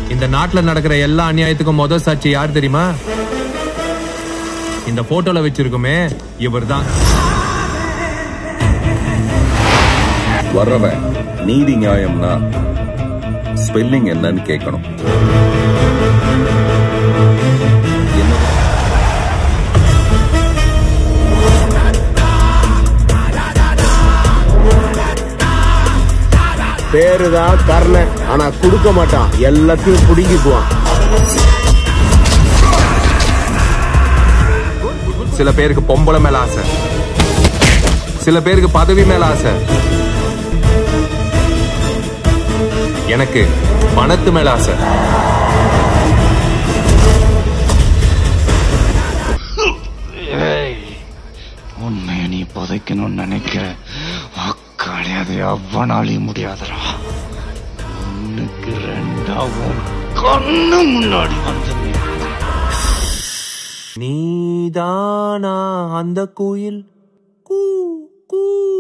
இந்த நாட்டுல நடக்கிற எல்லா அநியாயத்துக்கும் முதல் சாட்சி யார் தெரியுமா? இந்த போட்டோல வச்சிருக்குமே இவர்தான். வர்றவன் நீதி நியாயம்னா ஸ்பெல்லிங் என்னன்னு கேட்கணும். பேருதான் கர்ணன், ஆனா கொடுக்க மாட்டான், எல்லாத்தையும் புடுங்கிக்குவான். சில பேருக்கு பொம்பளை மேல ஆசை, சில பேருக்கு பதவி மேல ஆசை. எனக்கு பணத்து மேல ஆசை. உண்மையை நீ புதைக்கணும்னு நினைக்கிற அக்காளே, அது எவ்வளவு முடியாதரா. ஒண்ணுக்கு ரெண்டாவும் கண்ணு முன்னாடி வந்து நீதானா அந்த கோயில் கூ கூ